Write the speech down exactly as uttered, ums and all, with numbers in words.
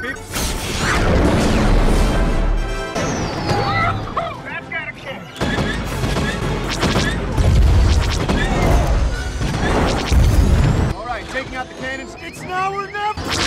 Beep. That's gotta kick. All right, taking out the cannons. It's now or never.